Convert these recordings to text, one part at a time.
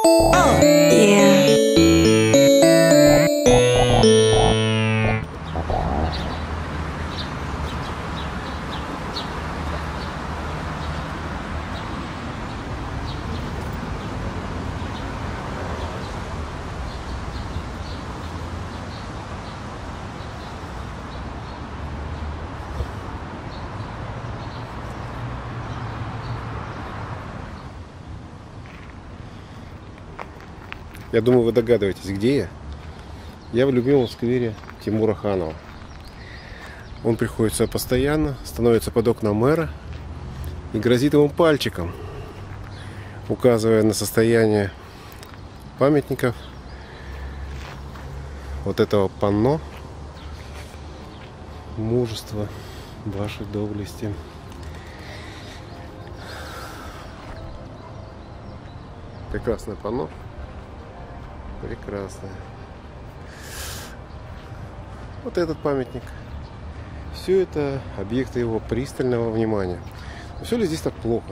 Я думаю, вы догадываетесь, где я. Я в любимом сквере Тимура Ханова. Он приходит сюда постоянно, становится под окна мэра и грозит ему пальчиком, указывая на состояние памятников вот этого панно: мужество вашей доблести. Прекрасное панно. Прекрасно. Вот этот памятник. Все это объекты его пристального внимания. Но все ли здесь так плохо?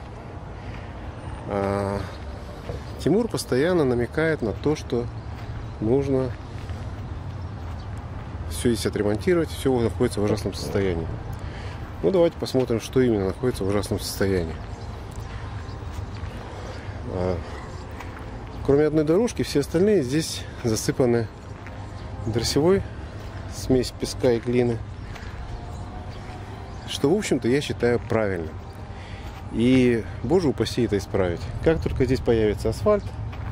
Тимур постоянно намекает на то, что нужно все здесь отремонтировать, все находится в ужасном состоянии. Ну, давайте посмотрим, что именно находится в ужасном состоянии. Кроме одной дорожки, все остальные здесь засыпаны дросевой, смесь песка и глины, что, в общем-то, я считаю правильным. И, боже упаси, это исправить. Как только здесь появится асфальт,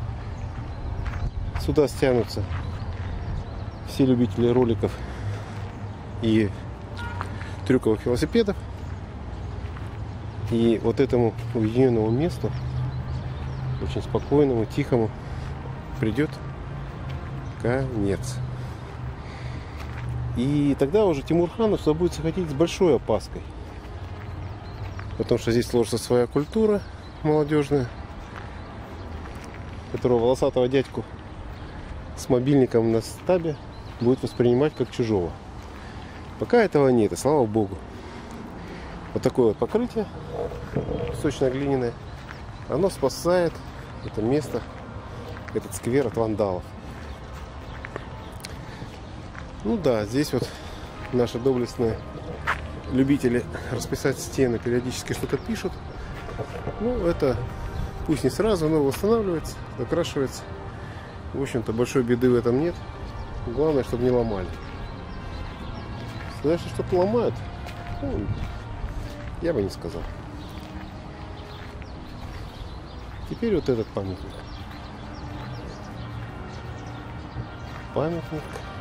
сюда стянутся все любители роликов и трюковых велосипедов, и вот этому уединенному месту, очень спокойному, тихому, придет конец. И тогда уже Тимур Ханов сюда будет заходить с большой опаской. Потому что здесь сложится своя культура молодежная, которого волосатого дядьку с мобильником на стабе будет воспринимать как чужого. Пока этого нет, и слава богу. Вот такое вот покрытие песочно-глиняное, оно спасает это место, этот сквер от вандалов. Ну да, здесь вот наши доблестные любители расписать стены периодически что-то пишут. Ну, это пусть не сразу, но восстанавливается, закрашивается. В общем-то, большой беды в этом нет. Главное, чтобы не ломали. Если что-то ломают, ну, я бы не сказал. Теперь вот этот памятник. Памятник.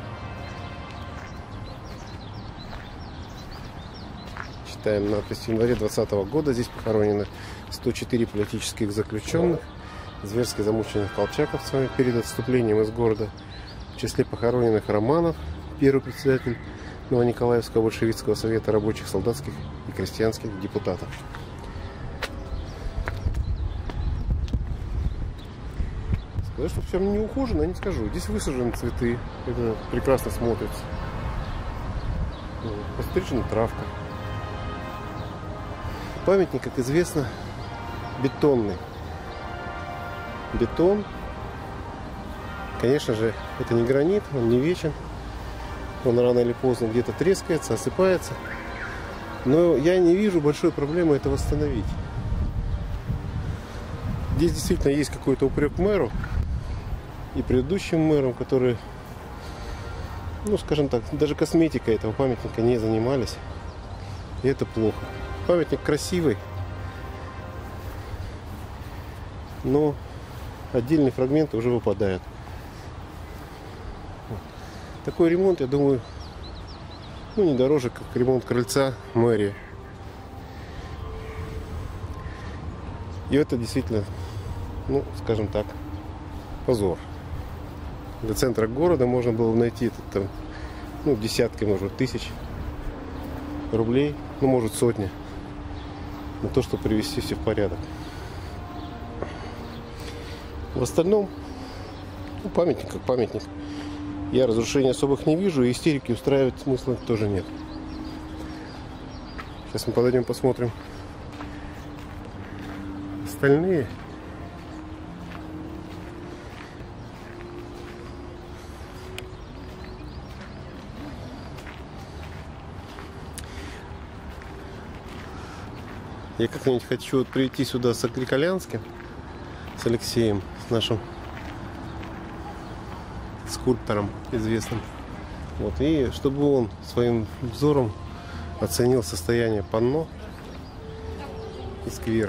Читаем надпись: в январе 2020 года здесь похоронены 104 политических заключенных, зверски замученных колчаковцами перед отступлением из города. В числе похороненных Романов, первый председатель Новониколаевского большевистского совета рабочих, солдатских и крестьянских депутатов. Сказать, что все не ухожено, я не скажу. Здесь высажены цветы, это прекрасно смотрится. Пострижена травка. Памятник, как известно, бетонный. Бетон, конечно же, это не гранит, он не вечен. Он рано или поздно где-то трескается, осыпается. Но я не вижу большой проблемы это восстановить. Здесь действительно есть какой-то упрек мэру и предыдущим мэрам, которые, ну, скажем так, даже косметикой этого памятника не занимались. И это плохо. Памятник красивый, но отдельные фрагменты уже выпадают. Такой ремонт, я думаю, ну, не дороже, как ремонт крыльца мэрии. И это действительно, ну, скажем так, позор. До центра города можно было найти это, там, ну, десятки, может, тысяч рублей, ну, может, сотни, на то, чтобы привести все в порядок. В остальном, ну, памятник как памятник. Я разрушений особых не вижу, и истерики устраивать смысла тоже нет. Сейчас мы подойдем, посмотрим остальные. Я как-нибудь хочу прийти сюда с Акриколянским, с Алексеем, с нашим скульптором известным. Вот, и чтобы он своим взором оценил состояние панно и сквера.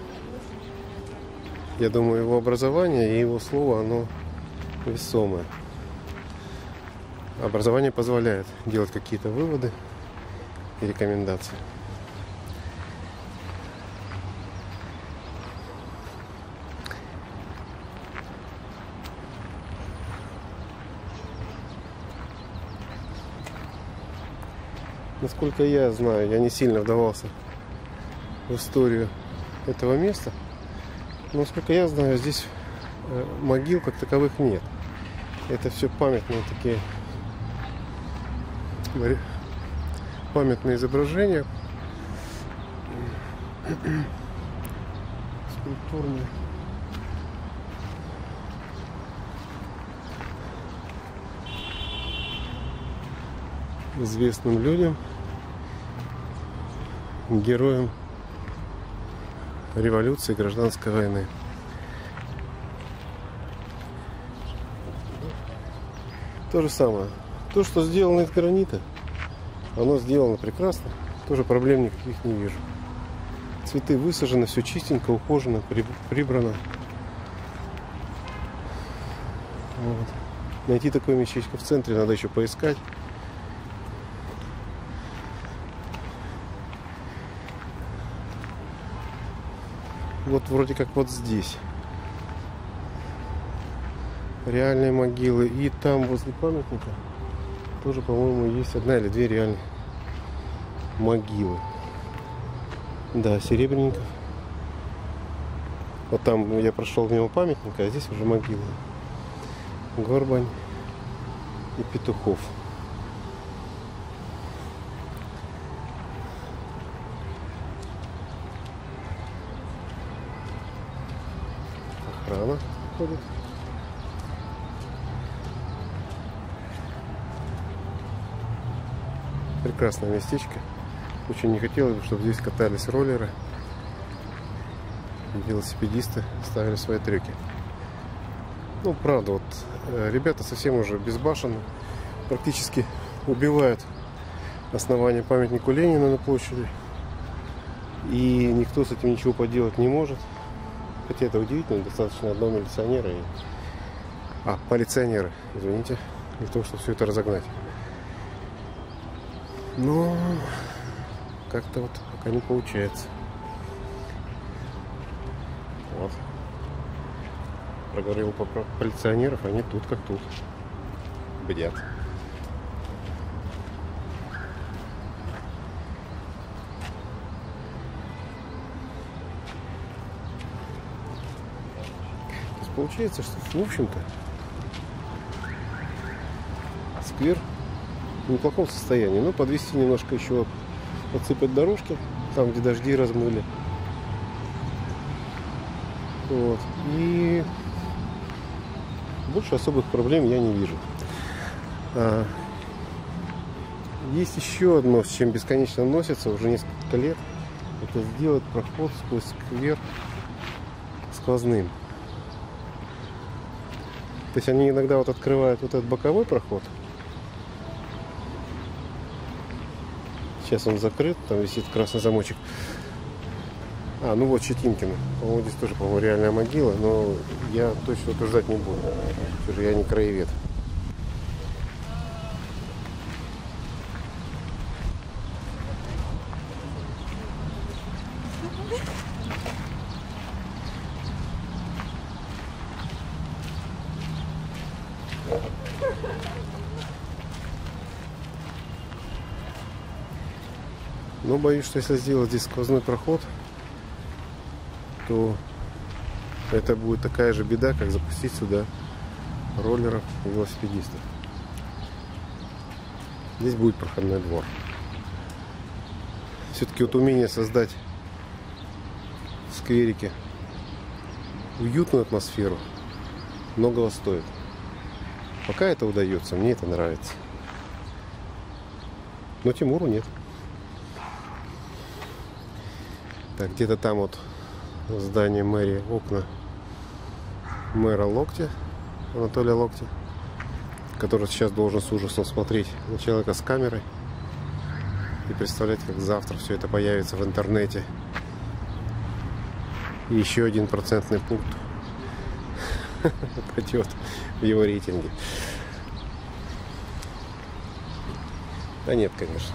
Я думаю, его образование и его слово, оно весомое. Образование позволяет делать какие-то выводы и рекомендации. Насколько я знаю, я не сильно вдавался в историю этого места, но, насколько я знаю, здесь могил как таковых нет. Это все памятные такие памятные изображения, скульптурные. Известным людям, героям революции, гражданской войны. То же самое. То, что сделано из гранита, оно сделано прекрасно. Тоже проблем никаких не вижу. Цветы высажены, все чистенько, ухожено, прибрано. Вот. Найти такое местечко в центре надо еще поискать. Вот вроде как вот здесь реальные могилы. И там возле памятника тоже, по-моему, есть одна или две реальные могилы. Да, Серебренников. Вот там я прошел мимо памятника, а здесь уже могилы. Горбань и Петухов. Охрана ходит. Прекрасное местечко. Очень не хотелось бы, чтобы здесь катались роллеры. Велосипедисты ставили свои трюки. Ну, правда, вот ребята совсем уже безбашенны. Практически убивают основание памятнику Ленина на площади. И никто с этим ничего поделать не может. Хотя это удивительно, достаточно одного милиционера и... полиционера, извините, для того, чтобы все это разогнать. Но как-то вот пока не получается. Вот. Проговорил про полиционеров, они тут как тут. Бдят. Получается, что, в общем-то, сквер в неплохом состоянии. Но подвести немножко еще, подсыпать дорожки, там, где дожди размыли. Вот. И больше особых проблем я не вижу. Есть еще одно, с чем бесконечно носится уже несколько лет. Это сделать проход сквозь сквер сквозным. То есть они иногда вот открывают вот этот боковой проход. Сейчас он закрыт, там висит красный замочек. Ну вот Щетинкина. По-моему, здесь тоже, по-моему, реальная могила, но я точно утверждать не буду. Все же я не краевед. Но боюсь, что если сделать здесь сквозной проход, то это будет такая же беда, как запустить сюда роллеров и велосипедистов. Здесь будет проходной двор. Все-таки вот умение создать в скверике уютную атмосферу многого стоит. Пока это удается, мне это нравится. Но Тимуру нет. Так, где-то там вот здание мэрии, окна мэра Локтя, Анатолия Локтя, который сейчас должен с ужасом смотреть на человека с камерой и представлять, как завтра все это появится в интернете. И еще 1 процентный пункт пойдет в его рейтинге. Да нет, конечно.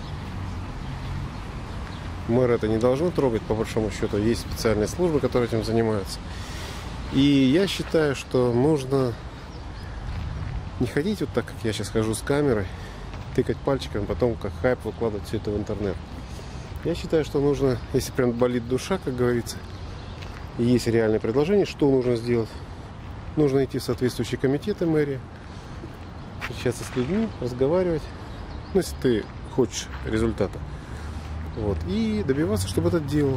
Мэр это не должно трогать, по большому счету. Есть специальные службы, которые этим занимаются. И я считаю, что нужно не ходить вот так, как я сейчас хожу с камерой, тыкать пальчиком, потом как хайп выкладывать все это в интернет. Я считаю, что нужно, если прям болит душа, как говорится, и есть реальное предложение, что нужно сделать. Нужно идти в соответствующие комитеты мэрии, встречаться с людьми, разговаривать, ну, если ты хочешь результата. Вот, и добиваться, чтобы это делал.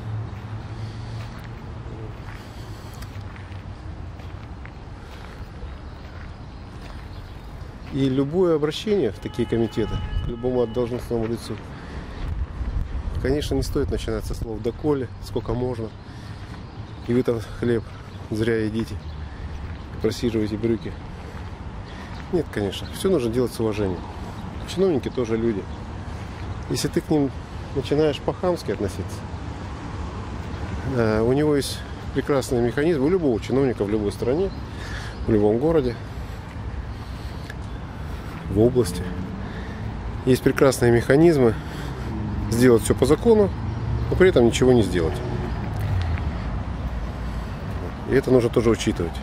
И любое обращение в такие комитеты к любому должностному лицу, конечно, не стоит начинать со слов «доколе», «сколько можно», и вы там хлеб зря едите, просиживаете брюки. Нет, конечно, все нужно делать с уважением. Чиновники тоже люди. Если ты к ним начинаешь по-хамски относиться, у него есть прекрасный механизм, у любого чиновника в любой стране, в любом городе, в области. Есть прекрасные механизмы сделать все по закону, но при этом ничего не сделать. И это нужно тоже учитывать.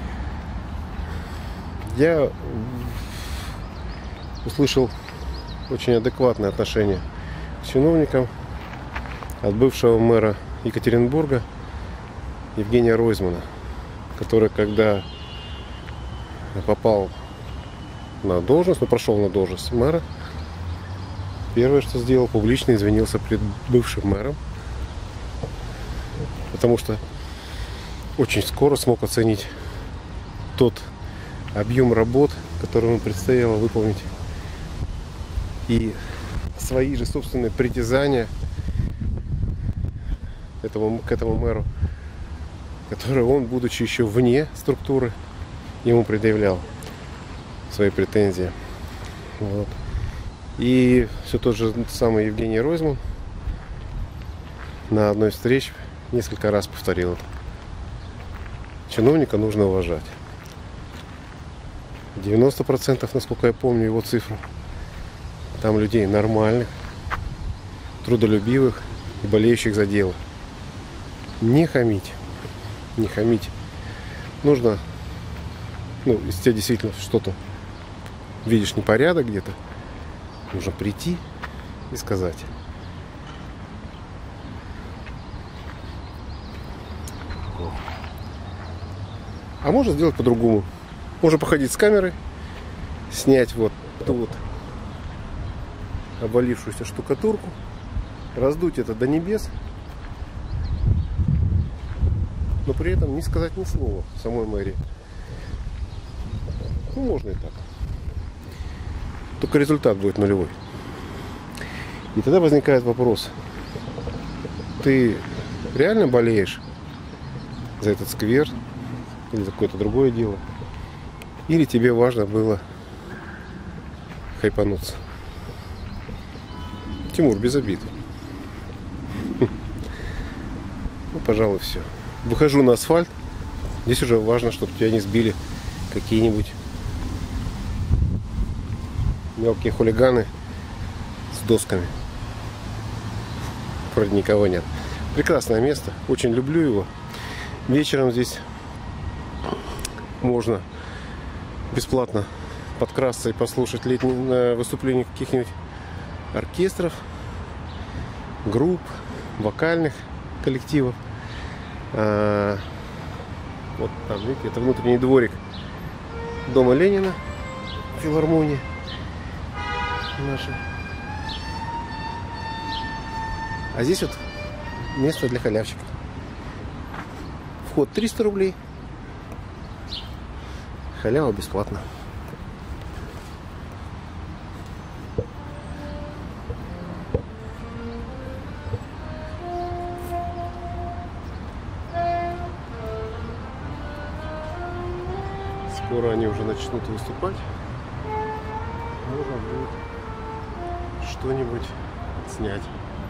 Я услышал очень адекватное отношение к чиновникам от бывшего мэра Екатеринбурга Евгения Ройзмана, который, когда попал на должность, прошел на должность мэра, первое, что сделал, публично извинился перед бывшим мэром, потому что очень скоро смог оценить тот объем работ, который ему предстояло выполнить, и свои же собственные притязания к этому мэру, которые он, будучи еще вне структуры, ему предъявлял свои претензии. Вот. И все тот же самый Евгений Ройзман на одной из встреч несколько раз повторил это. Чиновника нужно уважать. 90%, насколько я помню его цифру, там людей нормальных, трудолюбивых и болеющих за дело. Не хамить. Не хамить. Нужно, если тебя действительно что-то видишь непорядок где-то, нужно прийти и сказать. А можно сделать по-другому. Можно походить с камерой, снять вот эту вот обвалившуюся штукатурку, раздуть это до небес, но при этом не сказать ни слова в самой мэрии. Можно и так. Только результат будет нулевой. И тогда возникает вопрос: ты реально болеешь за этот сквер или за какое-то другое дело? Или тебе важно было хайпануться? Тимур, без обид. Пожалуй, все. Выхожу на асфальт. Здесь уже важно, чтобы тебя не сбили какие-нибудь мелкие хулиганы с досками. Вроде никого нет. Прекрасное место. Очень люблю его. Вечером здесь можно бесплатно подкрасться и послушать летние выступления каких-нибудь оркестров, групп, вокальных коллективов. Вот там, видите, это внутренний дворик дома Ленина, филармонии наша. А здесь вот место для халявщиков. Вход 300 рублей. Халява бесплатно. Скоро они уже начнут выступать. Можно будет что-нибудь снять.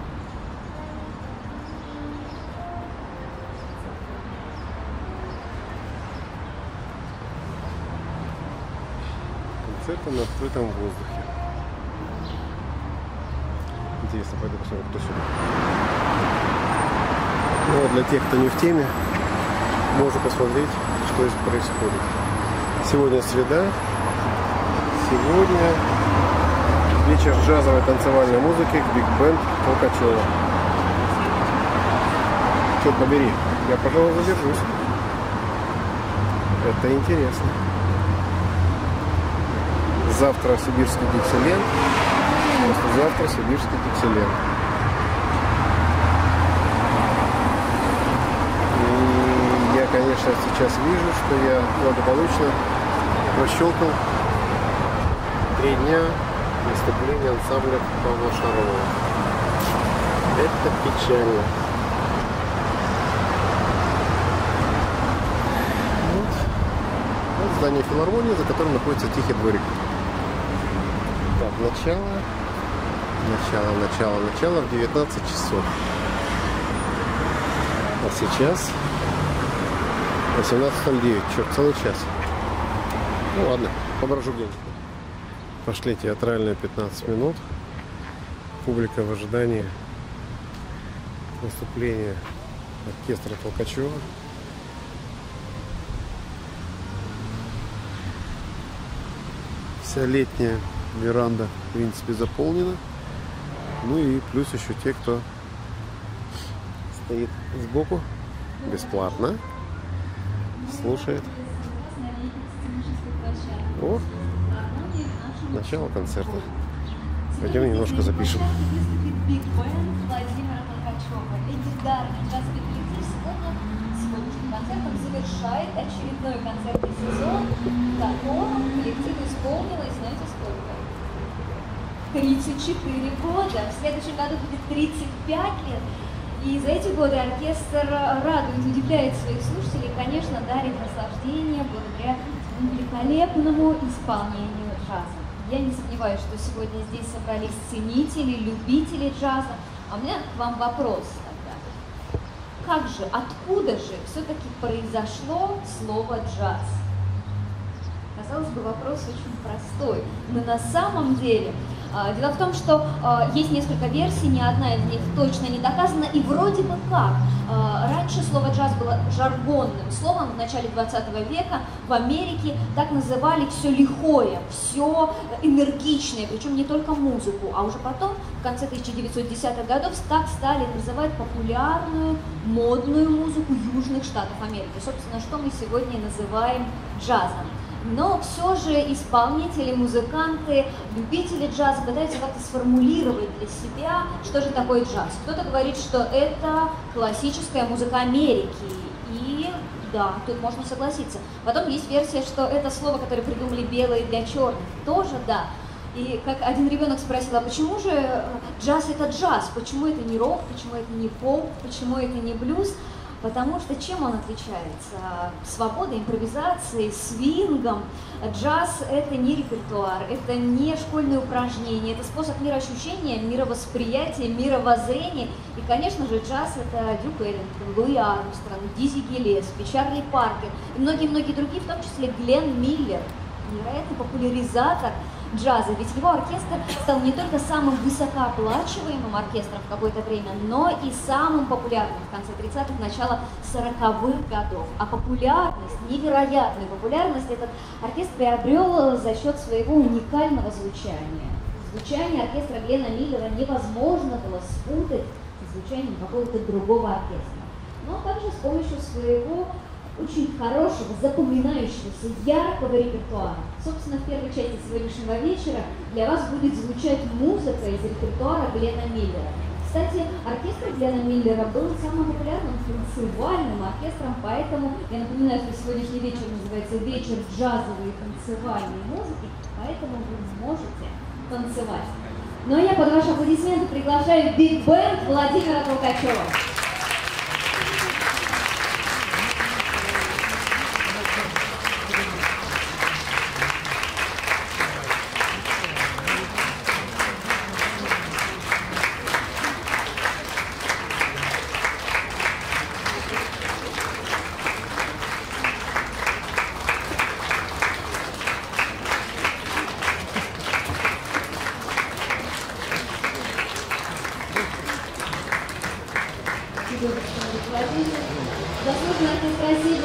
Концерты на открытом воздухе. Интересно, пойду посмотрю, кто сюда. Ну, а для тех, кто не в теме, можно посмотреть, что здесь происходит. Сегодня среда. Сегодня вечер джазовой танцевальной музыки к биг-бенд Толкачева. Черт побери, я, пожалуй, задержусь. Это интересно. Завтра сибирский Диксиленд, послезавтра сибирский Диксиленд. И я, конечно, сейчас вижу, что я благополучно прощелкал 3 дня выступления ансамбля Павла Шарова. Это печально. Вот здание филармонии, за которым находится Тихий дворик. Так, начало в 19 часов. А сейчас 18:09. Черт, целый час. Ну ладно, поброжу где-нибудь. Пошли театральные 15 минут. Публика в ожидании выступления оркестра Толкачева. Вся летняя веранда, в принципе, заполнена. Ну и плюс еще те, кто стоит сбоку, бесплатно слушает. О, начало концерта. Пойдем немножко запишем. Сегодняшним концертом завершает очередной концертный сезон, в котором коллективу исполнилось, знаете, сколько? 34 года. В следующем году будет 35 лет. И за эти годы оркестр радует, удивляет своих слушателей, конечно, дарит наслаждение благодаря великолепному исполнению джаза. Я не сомневаюсь, что сегодня здесь собрались ценители, любители джаза. А у меня к вам вопрос тогда. Как же, откуда же все-таки произошло слово джаз? Казалось бы, вопрос очень простой, но на самом деле дело в том, что есть несколько версий, ни одна из них точно не доказана, и вроде бы как. Раньше слово джаз было жаргонным словом в начале 20 века. В Америке так называли все лихое, все энергичное, причем не только музыку, а уже потом, в конце 1910-х годов, так стали называть популярную, модную музыку Южных Штатов Америки. Собственно, что мы сегодня называем джазом. Но все же исполнители, музыканты, любители джаза пытаются как-то сформулировать для себя, что же такое джаз. Кто-то говорит, что это классическая музыка Америки. И да, тут можно согласиться. Потом есть версия, что это слово, которое придумали белые для черных. Тоже да. И как один ребенок спросил, а почему же джаз это джаз? Почему это не рок, почему это не поп, почему это не блюз? Потому что чем он отличается? Свободой, импровизацией, свингом. Джаз – это не репертуар, это не школьные упражнения, это способ мироощущения, мировосприятия, мировоззрения. И, конечно же, джаз – это Дюк Эллингтон, Луи Армстронг, Дизи Гиллеспи, Чарли Паркер и многие-многие другие, в том числе Глен Миллер, невероятный популяризатор джаза, ведь его оркестр стал не только самым высокооплачиваемым оркестром в какое-то время, но и самым популярным в конце 30-х, начало 40-х годов. А популярность, невероятную популярность этот оркестр приобрел за счет своего уникального звучания. Звучание оркестра Глена Миллера невозможно было спутать с звучанием какого-то другого оркестра. Но также с помощью своего очень хорошего, запоминающегося, яркого репертуара. Собственно, в первой части сегодняшнего вечера для вас будет звучать музыка из репертуара Глена Миллера. Кстати, оркестр Глена Миллера был самым популярным танцевальным оркестром, поэтому я напоминаю, что сегодняшний вечер называется «Вечер джазовой и танцевальной музыки», поэтому вы сможете танцевать. Ну а я под ваши аплодисменты приглашаю биг-бенд Владимира Толкачева.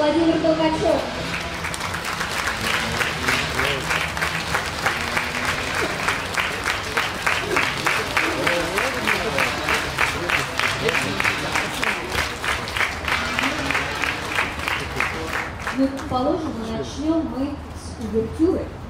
Владимир Толкачев. Ну, положим, начнем мы с увертюры.